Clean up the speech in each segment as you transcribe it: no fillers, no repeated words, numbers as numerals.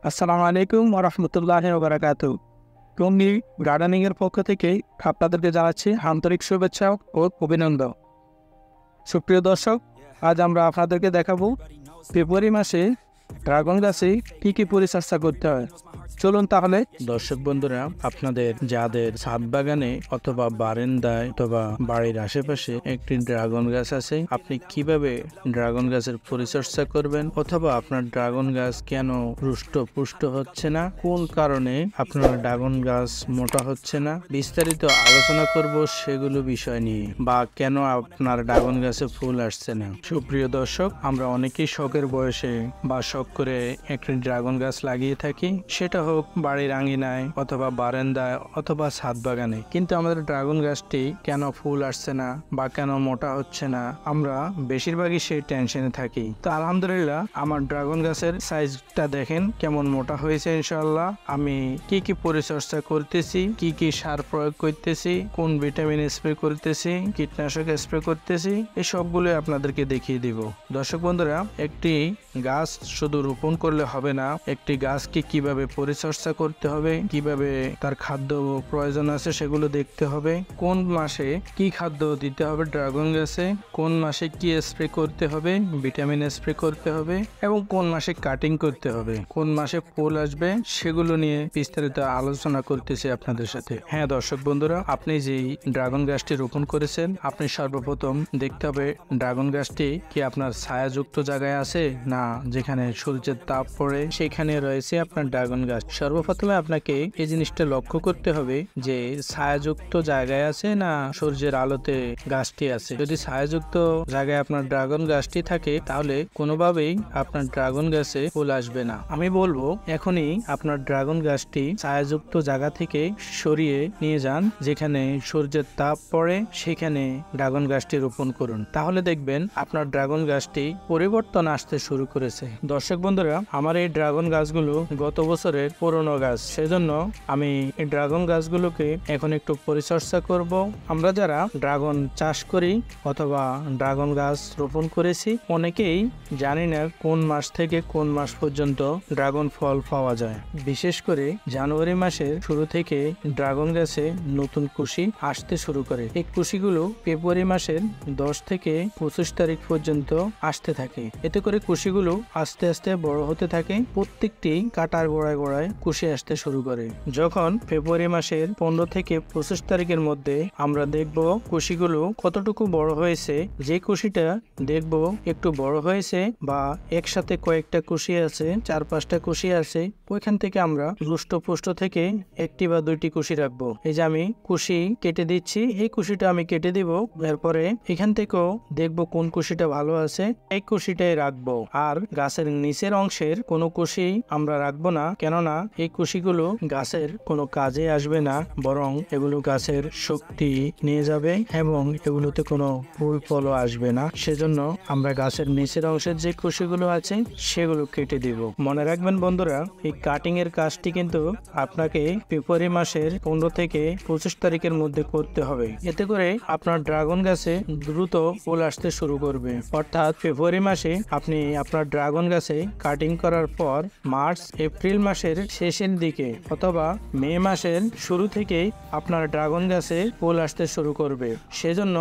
আসসালামু আলাইকুম ওয়া রাহমাতুল্লাহি ওয়া বারাকাতুহু। টঙ্গী গার্ডেনিং এর পক্ষ থেকে আপনাদেরকে জানাচ্ছি আন্তরিক শুভেচ্ছা ও অভিনন্দন। সুপ্রিয় দর্শক, আজ আমরা আপনাদেরকে দেখাবো ফেব্রুয়ারি মাসে ড্রাগন গাছে কি কি পরিচর্যা করতে হয়। চলুন তাহলে। দর্শক বন্ধুরা, আপনাদের যাদের ছাদ বাগানে অথবা বারান্দায় অথবা বাড়ির আশেপাশে একটি ড্রাগন গাছ আছে, আপনি কিভাবে ড্রাগন গাছের পরিচর্যা করবেন অথবা আপনার ড্রাগন গাছ কেন পুষ্ট হচ্ছে না, কোন কারণে আপনার ড্রাগন গাছ মোটা হচ্ছে না, বিস্তারিত আলোচনা করব সেগুলো বিষয় নিয়ে, বা কেন আপনার ড্রাগন গাছে ফুল আসছে না। সুপ্রিয় দর্শক, আমরা অনেকেই শখের বয়সে বা শখ করে একটি ড্রাগন গাছ লাগিয়ে থাকি, সেটা হোক বাড়ির আঙিনায় অথবা বারান্দায় অথবা ছাদ বাগানে। কিন্তু আমাদের ড্রাগন গাছটি কেন ফুল আসছে না বা কেন মোটা হচ্ছে না, আমরা বেশিরভাগই সেই টেনশনে থাকি। তো আলহামদুলিল্লাহ, আমার ড্রাগন গাছের সাইজটা দেখেন কেমন মোটা হয়েছে। ইনশাআল্লাহ আমি কি কি পরিচর্যা করতেছি, কি কি সার প্রয়োগ করতেছি, কোন ভিটামিন স্প্রে করতেছি, কীটনাশক স্প্রে করতেছি, এই সবগুলো আপনাদেরকে দেখিয়ে দিব। দর্শক বন্ধুরা, একটি গাছ শুধু রোপণ করলে হবে না, একটি গাছকে কিভাবে পরিচর্যা করতে হবে, কিভাবে তার খাদ্য প্রয়োজন আছে সেগুলো দেখতে হবে, কোন মাসে কি খাদ্য দিতে হবে ড্রাগন গাছে, কোন মাসে কি স্প্রে করতে হবে, ভিটামিন স্প্রে করতে হবে, এবং কোন মাসে কাটিং করতে হবে, কোন মাসে ফুল আসবে, সেগুলো নিয়ে বিস্তারিত আলোচনা করতেছি আপনাদের সাথে। হ্যাঁ দর্শক বন্ধুরা, আপনি যেই ড্রাগন গাছটি রোপণ করেছেন, আপনি সর্বপ্রথম দেখতে হবে ড্রাগন গাছটি কি আপনার ছায়াযুক্ত জায়গায় আছে, না যেখানে সূর্যের তাপ পড়ে সেখানে রয়েছে আপনার ড্রাগন গাছ। সর্বপ্রথমে আপনাকে এই জিনিসটা লক্ষ্য করতে হবে যে ছায়াযুক্ত জায়গায় আছে না সূর্যের আলোতে গাছটি আছে। যদি ছায়াযুক্ত জায়গায় আপনার ড্রাগন গাছটি থাকে, তাহলে কোনোভাবেই আপনার ড্রাগন গাছে ফুল আসবে না। আমি বলবো এখনই আপনার ড্রাগন গাছটি ছায়াযুক্ত জায়গা থেকে সরিয়ে নিয়ে যান, যেখানে সূর্যের তাপ পড়ে সেখানে ড্রাগন গাছটি রোপণ করুন। তাহলে দেখবেন আপনার ড্রাগন গাছটি পরিবর্তন আসতে শুরু করেছে। দর্শক বন্ধুরা, আমার এই ড্রাগন গাছগুলো গত বছরের পুরনো গাছ, সেজন্য আমি এই ড্রাগন গাছগুলোকে এখন একটু পরিচর্যা করব। আমরা যারা ড্রাগন চাষ করি অথবা ড্রাগন গাছ রোপণ করেছি, অনেকেই জানি না কোন মাস থেকে কোন মাস পর্যন্ত ড্রাগন ফল পাওয়া যায়। বিশেষ করে জানুয়ারি মাসের শুরু থেকে ড্রাগন গাছে নতুন কুশি আসতে শুরু করে। এই কুশিগুলো ফেব্রুয়ারি মাসের 10 থেকে 25 তারিখ পর্যন্ত আসতে থাকে। এতে করে কুশিগুলো আস্তে আস্তে বড় হতে থাকে, প্রত্যেকটি কাটার গোড়ায় গোড়ায় কুশি আসতে শুরু করে। যখন ফেব্রুয়ারি মাসের 15 থেকে 25 তারিখের মধ্যে আমরা দেখব কুশিগুলো কতটুকু বড় হয়েছে, যে কুশিটা দেখব একটু বড় হয়েছে বা একসাথে কয়েকটা কুশি আছে, 4-5টা কুশি আছে, ওইখান থেকে আমরা রুষ্টপুষ্ট থেকে একটি বা দুইটি কুশি রাখবো। এই যে আমি কুশি কেটে দিচ্ছি, এই কুশিটা আমি কেটে দিব। এরপরে এখান থেকেও দেখবো কোন কুশিটা ভালো আছে, এই কুশিটাই রাখবো। আর গাছের নিচের অংশের কোনো কুশি আমরা রাখবো না, কেননা এই কুশিগুলো গাছের কোনো কাজে আসবে না, বরং এগুলো গাছের শক্তি নিয়ে যাবে এবং এগুলোতে কোনো ফুল ফলও আসবে না। সেজন্য আমরা গাছের নিচের অংশের যে কুশিগুলো আছে সেগুলো কেটে দিব। মনে রাখবেন বন্ধুরা, এই কাটিং এর কাজটি কিন্তু আপনাকে ফেব্রুয়ারি মাসের 15 থেকে 25 তারিখের মধ্যে করতে হবে। এতে করে আপনার ড্রাগন গাছে দ্রুত ফুল আসতে শুরু করবে। অর্থাৎ ফেব্রুয়ারি মাসে আপনি আপনার ড্রাগন গাছে কাটিং করার পর মার্চ এপ্রিল মাসের শেষের দিকে অথবা মে মাসের শুরু থেকে আপনার ড্রাগন গাছে ফুল আসতে শুরু করবে। সেজন্য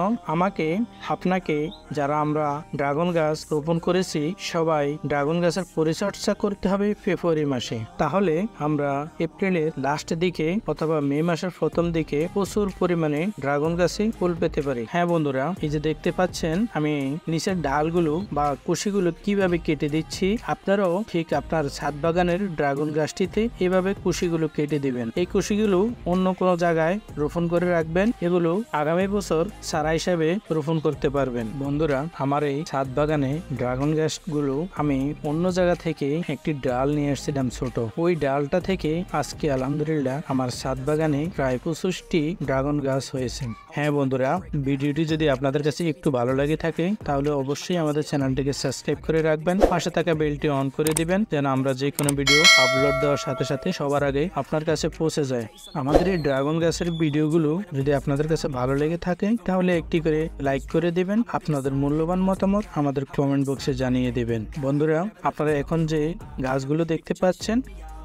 আপনাকে যারা আমরা ড্রাগন গাছ রোপণ করেছি, সবাই ড্রাগন গাছের পরিচর্যা করতে হবে ফেব্রুয়ারি মাসে। তাহলে আমরা এপ্রিলের লাস্টের দিকে অথবা মে মাসের প্রথম দিকে প্রচুর পরিমাণে ড্রাগন গাছে ফুল পেতে পারি। হ্যাঁ বন্ধুরা, এই যে দেখতে পাচ্ছেন আমি নিচের ডালগুলো বা কুশিগুলো কিভাবে কেটে দিচ্ছি, আপনারাও ঠিক আপনার ছাদ বাগানের ড্রাগন গাছটিতে এভাবে কুশিগুলো কেটে দিবেন। এই কুশিগুলো অন্য কোনো জায়গায় রোপণ করে রাখবেন, এগুলো আগামী বছর চারা হিসাবে রোপণ করতে পারবেন। বন্ধুরা, আমার এই ছাদ বাগানে ড্রাগন গাছগুলো আমি অন্য জায়গা থেকে একটি ডাল নিয়ে আসছিলাম ছোট, ওই ডালটা থেকে আজকে আলহামদুলিল্লাহ আমার ছাদ বাগানে প্রায় 25টি ড্রাগন গাছ হয়েছে। হ্যাঁ বন্ধুরা, ভিডিওটি যদি আপনাদের কাছে একটু ভালো লাগে থাকে, তাহলে অবশ্যই আমাদের চ্যানেলটিকে সাবস্ক্রাইব করে রাখবেন, পাশে থাকা বেলটি অন করে দিবেন, যেন আমরা যে কোনো ভিডিও আপলোড দেওয়ার সাথে সাথে সবার আগে আপনার কাছে পৌঁছে যায়। আমাদের এই ড্রাগন গাছের ভিডিওগুলো যদি আপনাদের কাছে ভালো লেগে থাকে, তাহলে একটি করে লাইক করে দিবেন, আপনাদের মূল্যবান মতামত আমাদের কমেন্ট বক্সে জানিয়ে দিবেন। বন্ধুরা, আপনারা এখন যে গাছগুলো দেখতে পাচ্ছেন,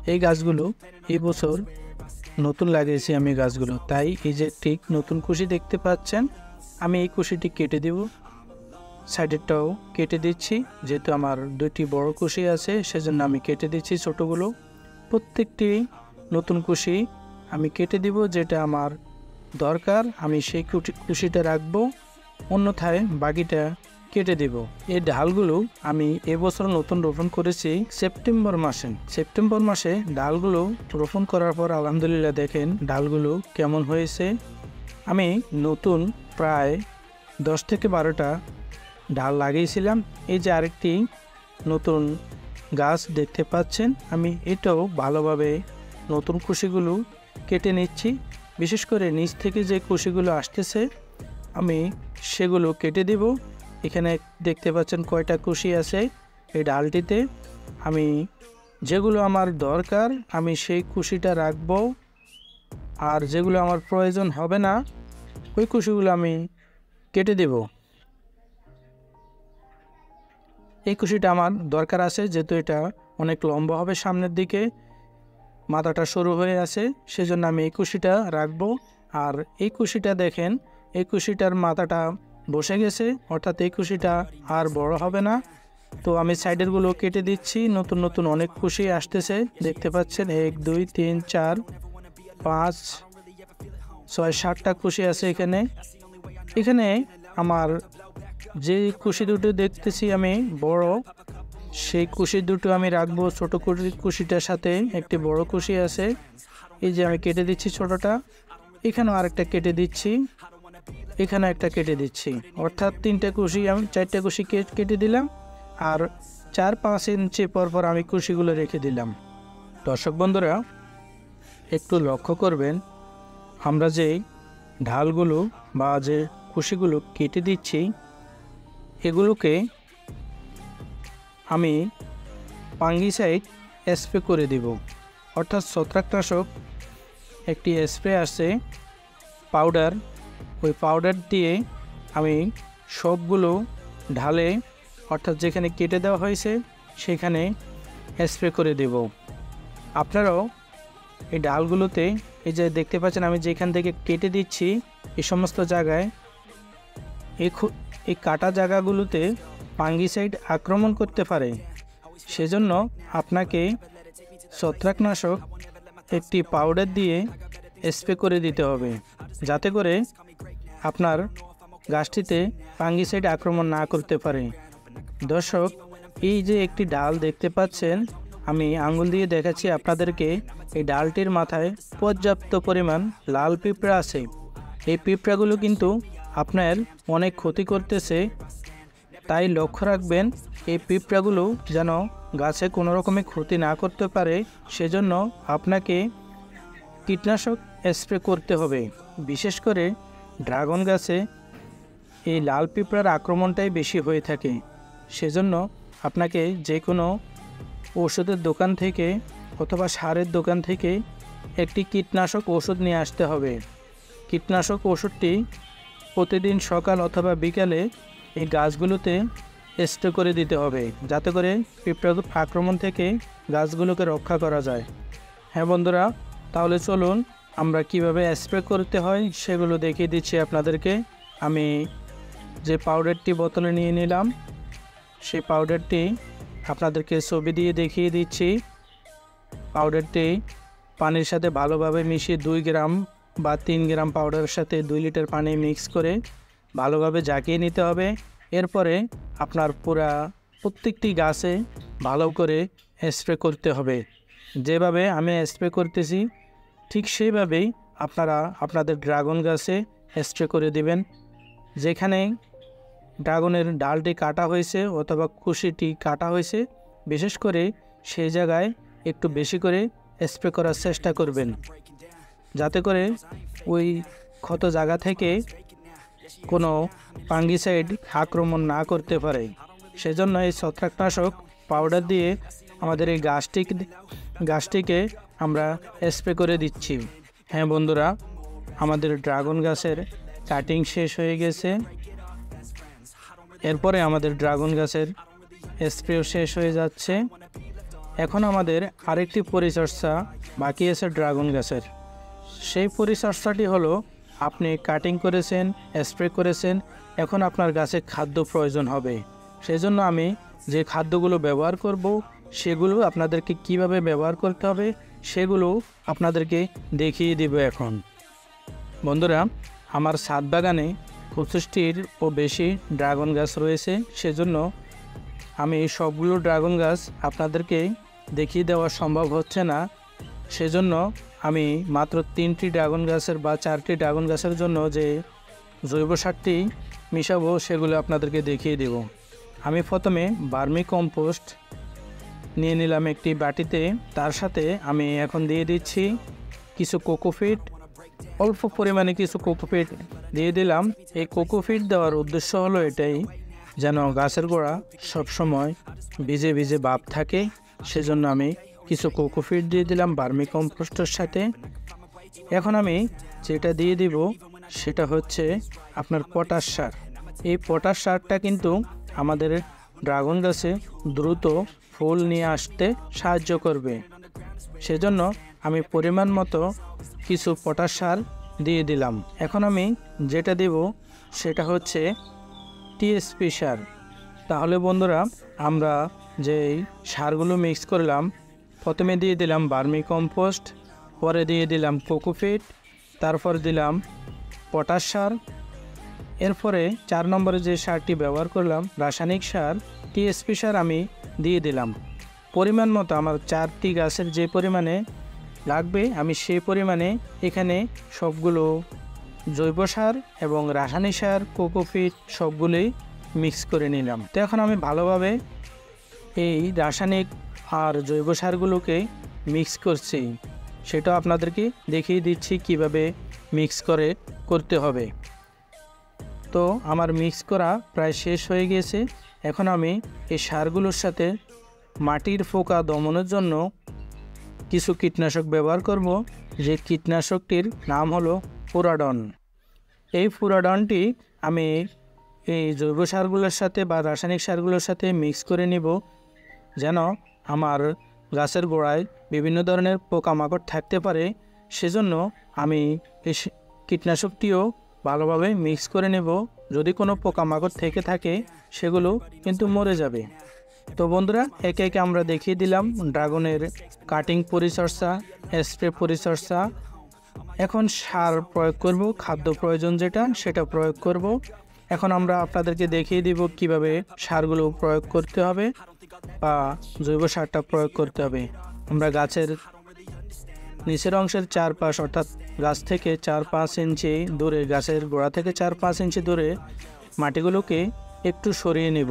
এই গাছগুলো এই বছর নতুন লাগিয়েছি আমি গাছগুলো, তাই এই যে ঠিক নতুন কুশি দেখতে পাচ্ছেন, আমি এই কুশিটি কেটে দেব। সাইডেরটাও কেটে দিচ্ছি, যেহেতু আমার দুটি বড় কুশি আছে সেজন্য আমি কেটে দিচ্ছি ছোটোগুলো। প্রত্যেকটি নতুন কুশি আমি কেটে দিব, যেটা আমার দরকার আমি সেই কুশিটা রাখবো, অন্যথায় বাকিটা কেটে দেব। এই ডালগুলো আমি এবছর নতুন রোপণ করেছি সেপ্টেম্বর মাসে ডালগুলো রোপণ করার পর আলহামদুলিল্লাহ দেখেন ডালগুলো কেমন হয়েছে। আমি নতুন প্রায় 10 থেকে 12টা ডাল লাগিয়েছিলাম। এই যে আরেকটি নতুন গাছ দেখতে পাচ্ছেন, আমি এটাও ভালোভাবে নতুন কুশিগুলো কেটে নিচ্ছি। বিশেষ করে নিচ থেকে যে কুশিগুলো আসতেছে আমি সেগুলো কেটে দেব। এখানে দেখতে পাচ্ছেন কয়টা কুশি আছে এই ডালটিতে। আমি যেগুলো আমার দরকার আমি সেই কুশিটা রাখব, আর যেগুলো আমার প্রয়োজন হবে না ওই কুশিগুলো আমি কেটে দেব। এই কুশিটা আমার দরকার আছে, যেহেতু এটা অনেক লম্বা হবে, সামনের দিকে মাথাটা সরু হয়ে আছে, সেজন্য আমি এই কুশিটা রাখবো। আর এই কুশিটা দেখেন, এই কুশিটার মাথাটা বসে গেছে, অর্থাৎ এই কুশিটা আর বড় হবে না। তো আমি সাইডেরগুলো কেটে দিচ্ছি। নতুন নতুন অনেক কুশি আসতেছে, দেখতে পাচ্ছেন 1 2 3 4 5 6 7টা কুশি আছে এখানে আমার যে কুশি দুটো দেখতেছি আমি বড়, সেই কুশি দুটো আমি রাখবো। ছোট কুশিটার সাথে একটি বড় কুশি আছে, এই যে আমি কেটে দিচ্ছি ছোটটা, এখানেও আরেকটা কেটে দিচ্ছি, এখানে একটা কেটে দিচ্ছি, অর্থাৎ 3টে কুশি আমি 4টে কুশি কেটে দিলাম, আর 4-5 ইঞ্চি পর আমি কুশিগুলো রেখে দিলাম। দর্শক বন্ধুরা একটু লক্ষ্য করবেন, আমরা যে ঢালগুলো বা যে কুশিগুলো কেটে দিচ্ছি এগুলোকে আমি ফাঙ্গিসাইড স্প্রে করে দিব, অর্থাৎ ছত্রাকনাশক একটি স্প্রে আছে পাউডার, ওই পাউডার দিয়ে আমি সবগুলো ঢালে, অর্থাৎ যেখানে কেটে দেওয়া হয়েছে সেখানে স্প্রে করে দেব। আপনারাও এই ডালগুলোতে এই যে দেখতে পাচ্ছেন আমি যেখান থেকে কেটে দিচ্ছি এই সমস্ত জায়গায় এই কাটা জায়গাগুলোতে ফাঙ্গিসাইড আক্রমণ করতে পারে, সেজন্য আপনাকে ছত্রাকনাশক একটি পাউডার দিয়ে স্প্রে করে দিতে হবে, যাতে করে আপনার গাছটিতে ফাঙ্গিসাইড আক্রমণ না করতে পারে। দর্শক এই যে একটি ডাল দেখতে পাচ্ছেন, আমি আঙ্গুল দিয়ে দেখাচ্ছি আপনাদেরকে, এই ডালটির মাথায় পর্যাপ্ত পরিমাণ লাল পিঁপড়া আছে। এই পিঁপড়াগুলো কিন্তু আপনার অনেক ক্ষতি করতেছে, তাই লক্ষ্য রাখবেন এই পিঁপড়াগুলো যেন গাছে কোনো রকমের ক্ষতি না করতে পারে, সেজন্য আপনাকে কীটনাশক স্প্রে করতে হবে। বিশেষ করে ড্রাগন গাছে এই লাল পিঁপড়ার আক্রমণটাই বেশি হয়ে থাকে, সেজন্য আপনাকে যে কোনো ওষুধের দোকান থেকে অথবা সারের দোকান থেকে একটি কীটনাশক ওষুধ নিয়ে আসতে হবে। কীটনাশক ওষুধটি প্রতিদিন সকাল অথবা বিকালে এই গাছগুলোতে স্প্রে করে দিতে হবে, যাতে করে পিঁপড়ার আক্রমণ থেকে গাছগুলোকে রক্ষা করা যায়। হ্যাঁ বন্ধুরা, তাহলে চলুন আমরা কিভাবে স্প্রে করতে হয় সেগুলো দেখিয়ে দিচ্ছি আপনাদেরকে। আমি যে পাউডারটি বোতলে নিয়ে নিলাম সেই পাউডারটি আপনাদেরকে ছবি দিয়ে দেখিয়ে দিচ্ছি। পাউডারটি পানির সাথে ভালোভাবে মিশিয়ে 2 গ্রাম বা 3 গ্রাম পাউডারের সাথে 2 লিটার পানি মিক্স করে ভালোভাবে ঝাঁকিয়ে নিতে হবে। এরপরে আপনার প্রত্যেকটি গাছে ভালো করে স্প্রে করতে হবে। যেভাবে আমি স্প্রে করতেছি ঠিক সেইভাবেই আপনারা আপনাদের ড্রাগন গাছে স্প্রে করে দিবেন। যেখানে ড্রাগনের ডালটি কাটা হয়েছে অথবা কুশিটি কাটা হয়েছে, বিশেষ করে সেই জায়গায় একটু বেশি করে স্প্রে করার চেষ্টা করবেন, যাতে করে ওই ক্ষত জায়গা থেকে কোনো ফাঙ্গিসাইড আক্রমণ না করতে পারে। সেজন্য এই ছত্রাকনাশক পাউডার দিয়ে আমাদের এই গাছটিকে আমরা স্প্রে করে দিচ্ছি। হ্যাঁ বন্ধুরা, আমাদের ড্রাগন গাছের কাটিং শেষ হয়ে গেছে, এরপরে আমাদের ড্রাগন গাছের স্প্রেও শেষ হয়ে যাচ্ছে। এখন আমাদের আরেকটি পরিচর্যা বাকি আছে ড্রাগন গাছের। সেই পরিচর্যাটি হলো, আপনি কাটিং করেছেন, স্প্রে করেছেন, এখন আপনার গাছে খাদ্য প্রয়োজন হবে। সেই জন্য আমি যে খাদ্যগুলো ব্যবহার করব সেগুলো আপনাদেরকে কিভাবে ব্যবহার করতে হবে সেগুলো আপনাদেরকে দেখিয়ে দেব। এখন বন্ধুরা, আমার ছাদ বাগানে 25টির বেশি ড্রাগন গাছ রয়েছে, সেজন্য আমি সবগুলো ড্রাগন গাছ আপনাদেরকে দেখিয়ে দেওয়া সম্ভব হচ্ছে না। সেজন্য আমি মাত্র 3টি ড্রাগন গাছের বা 4টি ড্রাগন গাছের জন্য যে জৈব সারটি মিশাবো সেগুলো আপনাদেরকে দেখিয়ে দেব। আমি প্রথমে ভার্মি কম্পোস্ট নিয়ে নিলাম একটি বাটিতে, তার সাথে আমি এখন দিয়ে দিচ্ছি কিছু কোকোপিট, অল্প পরিমাণে কিছু কোকোপিট দিয়ে দিলাম। এই কোকোপিট দেওয়ার উদ্দেশ্য হলো এটাই, যেন গাছের গোড়া সবসময় ভিজে ভিজে ভাব থাকে, সেজন্য আমি কিছু কোকোপিট দিয়ে দিলাম ভার্মি কম্পোস্টের সাথে। এখন আমি যেটা দিয়ে দিব সেটা হচ্ছে আপনার পটাশ সার। এই পটাশ সারটা কিন্তু আমাদের ড্রাগন গাছে দ্রুত ফুল নিয়ে আসতে সাহায্য করবে, সেজন্য আমি পরিমাণ মতো কিছু পটাশ সার দিয়ে দিলাম। এখন আমি যেটা দেব সেটা হচ্ছে টিএসপি সার। তাহলে বন্ধুরা, আমরা যেই সারগুলো মিক্স করলাম, প্রথমে দিয়ে দিলাম ভার্মি কম্পোস্ট, পরে দিয়ে দিলাম কোকোপিট, তারপর দিলাম পটাশ সার, এরপরে 4 নম্বরে যে সারটি ব্যবহার করলাম রাসায়নিক সার টিএসপি সার আমি দিয়ে দিলাম। পরিমাণ মতো আমার 4টি গাছের যে পরিমাণে লাগবে আমি সেই পরিমাণে এখানে সবগুলো জৈব সার এবং রাসায়নিক সার কোকোপিট সবগুলোই মিক্স করে নিলাম। তো এখন আমি ভালোভাবে এই রাসায়নিক আর জৈব সারগুলোকে মিক্স করছি, সেটা আপনাদেরকে দেখিয়ে দিচ্ছি কিভাবে মিক্স করতে হবে। তো আমার মিক্স করা প্রায় শেষ হয়ে গিয়েছে। এখন আমি এই সারগুলোর সাথে মাটির পোকা দমনের জন্য কিছু কীটনাশক ব্যবহার করব, যে কীটনাশকটির নাম হলো ফুরাডন। এই ফুরাডনটি আমি এই জৈব সারগুলোর সাথে বা রাসায়নিক সারগুলোর সাথে মিক্স করে নিব, যেন আমার গাছের গোড়ায় বিভিন্ন ধরনের পোকামাকড় থাকতে পারে। সেজন্য আমি এই কীটনাশকটিও ভালোভাবে মিক্স করে নেব। যদি কোনো পোকামাকড় থেকে থাকে সেগুলো কিন্তু মরে যাবে। তো বন্ধুরা, একে একে আমরা দেখিয়ে দিলাম ড্রাগনের কাটিং পরিচর্যা, স্প্রে পরিচর্যা। এখন সার প্রয়োগ করব, খাদ্য প্রয়োজন যেটা সেটা প্রয়োগ করব। এখন আমরা আপনাদেরকে দেখিয়ে দিব কিভাবে সারগুলো প্রয়োগ করতে হবে বা জৈব সারটা প্রয়োগ করতে হবে। আমরা গাছের নিচের অংশের চারপাশ, অর্থাৎ গাছ থেকে 4-5 ইঞ্চি দূরে, গাছের গোড়া থেকে 4-5 ইঞ্চি দূরে মাটিগুলোকে একটু সরিয়ে নেব।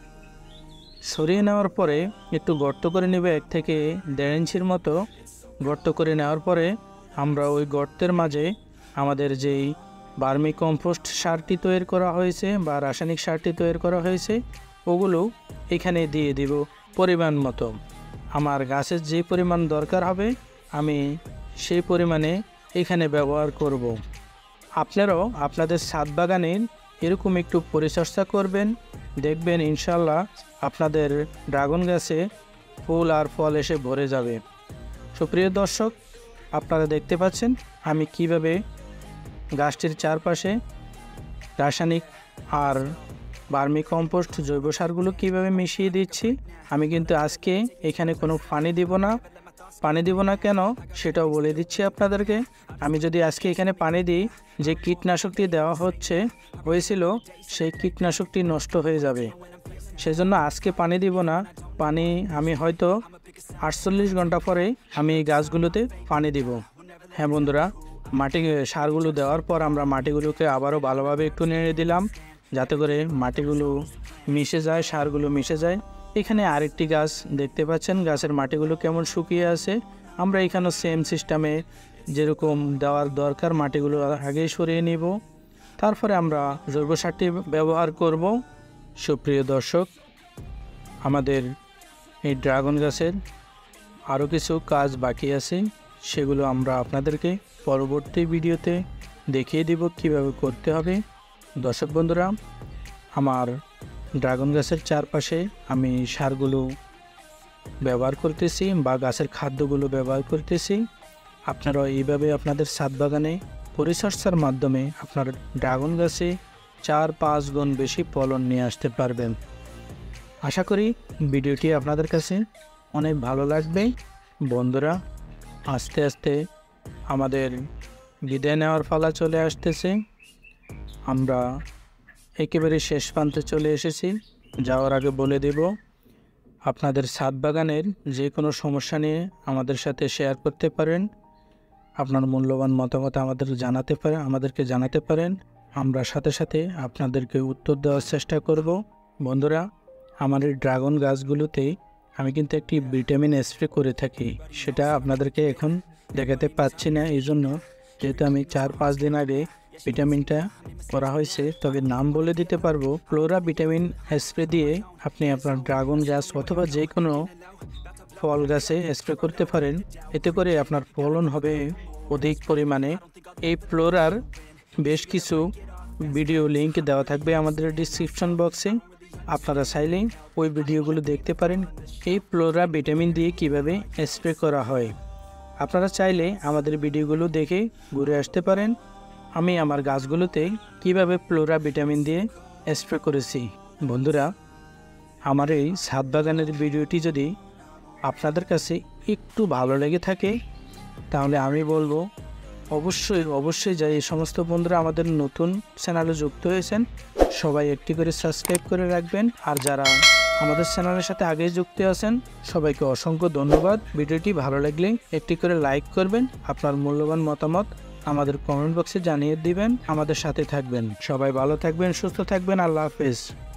সরিয়ে নেওয়ার পরে একটু গর্ত করে নেব, 1 থেকে 1.5 ইঞ্চির মতো গর্ত করে নেওয়ার পরে আমরা ওই গর্তের মাঝে আমাদের যেই ভার্মি কম্পোস্ট সারটি তৈরি করা হয়েছে বা রাসায়নিক সারটি তৈরি করা হয়েছে ওগুলো এখানে দিয়ে দিব পরিমাণ মতো। আমার গাছের যে পরিমাণ দরকার হবে আমি সেই পরিমাণে এখানে ব্যবহার করব। আপনারাও আপনাদের ছাদ বাগানের এরকম একটু পরিচর্যা করবেন, দেখবেন ইনশাল্লাহ আপনাদের ড্রাগন গাছে ফুল আর ফল এসে ভরে যাবে। সুপ্রিয় দর্শক, আপনারা দেখতে পাচ্ছেন আমি কিভাবে গাছটির চারপাশে রাসায়নিক আর ভার্মি কম্পোস্ট জৈব সারগুলো কীভাবে মিশিয়ে দিচ্ছি। আমি কিন্তু আজকে এখানে কোনো পানি দিব না কেন সেটাও বলে দিচ্ছি আপনাদেরকে। আমি যদি আজকে এখানে পানি দিই, যে কীটনাশকটি দেওয়া হয়েছিল সেই কীটনাশকটি নষ্ট হয়ে যাবে। সেজন্য আজকে পানি দিব না। পানি আমি হয়তো 48 ঘন্টা পরে আমি এই গাছগুলোতে পানি দিব। হ্যাঁ বন্ধুরা, সারগুলো দেওয়ার পর আমরা মাটিগুলোকে আবারও ভালোভাবে একটু নেড়ে দিলাম, যাতে করে মাটিগুলো মিশে যায়, সারগুলো মিশে যায়। এখানে আরেকটি গাছ দেখতে পাচ্ছেন, গাছের মাটিগুলো কেমন শুকিয়ে আছে। আমরা এখানেও সেম সিস্টেমে যেরকম দেওয়ার দরকার মাটিগুলো আগেই সরিয়ে নিব, তারপরে আমরা জৈব সারটি ব্যবহার করব। সুপ্রিয় দর্শক, আমাদের এই ড্রাগন গাছের আরও কিছু কাজ বাকি আছে, সেগুলো আমরা আপনাদেরকে পরবর্তী ভিডিওতে দেখিয়ে দিব কিভাবে করতে হবে। দর্শক বন্ধুরা, আমার ড্রাগন গাছের চারপাশে আমি সারগুলো ব্যবহার করতেছি বা গাছের খাদ্যগুলো ব্যবহার করতেছি, আপনারা এইভাবে আপনাদের ছাদ বাগানে পরিচর্যার মাধ্যমে আপনার ড্রাগন গাছে 4-5 গুণ বেশি ফলন নিয়ে আসতে পারবেন। আশা করি ভিডিওটি আপনাদের কাছে অনেক ভালো লাগবে। বন্ধুরা, আস্তে আস্তে আমাদের বিদায় নেওয়ার পালা চলে আসতেছে। আমরা একেবারে শেষ প্রান্তে চলে এসেছি। যাওয়ার আগে বলে দেব, আপনাদের ছাদ বাগানের যে কোনো সমস্যা নিয়ে আমাদের সাথে শেয়ার করতে পারেন। আপনার মূল্যবান মতামত আমাদেরকে জানাতে পারেন। আমরা সাথে সাথে আপনাদেরকে উত্তর দেওয়ার চেষ্টা করব। বন্ধুরা, আমার এই ড্রাগন গাছগুলোতে আমি কিন্তু একটি ভিটামিন স্প্রে করে থাকি, সেটা আপনাদেরকে এখন দেখাতে পাচ্ছি না, এই জন্য যেহেতু আমি 4-5 দিন আগে ভিটামিনটা করা হয়েছে। তবে নাম বলে দিতে পারবো, ফ্লোরা ভিটামিন স্প্রে দিয়ে আপনি আপনার ড্রাগন গাছ অথবা যে কোনো ফল গাছে স্প্রে করতে পারেন। এতে করে আপনার ফলন হবে অধিক পরিমাণে। এই ফ্লোরার বেশ কিছু ভিডিও লিঙ্ক দেওয়া থাকবে আমাদের ডিসক্রিপশন বক্সে, আপনারা চাইলে ওই ভিডিওগুলো দেখতে পারেন। এই ফ্লোরা ভিটামিন দিয়ে কিভাবে স্প্রে করা হয় আপনারা চাইলে আমাদের ভিডিওগুলো দেখে ঘুরে আসতে পারেন। আমি আমার গাছগুলোতে কিভাবে ফ্লোরা ভিটামিন দিয়ে স্প্রে করেছি। বন্ধুরা, আমার এই ছাদ বাগানের ভিডিওটি যদি আপনাদের কাছে একটু ভালো লেগে থাকে তাহলে আমি বলবো অবশ্যই যাই এই সমস্ত বন্ধুরা আমাদের নতুন চ্যানেলে যুক্ত হয়েছেন সবাই একটি করে সাবস্ক্রাইব করে রাখবেন। আর যারা আমাদের চ্যানেলের সাথে আগেই যুক্ত আছেন সবাইকে অসংখ্য ধন্যবাদ। ভিডিওটি ভালো লাগলে একটি করে লাইক করবেন, আপনার মূল্যবান মতামত আমাদের কমেন্ট বক্সে জানিয়ে দিবেন। আমাদের সাথে থাকবেন। সবাই ভালো থাকবেন, সুস্থ থাকবেন। আল্লাহ হাফেজ।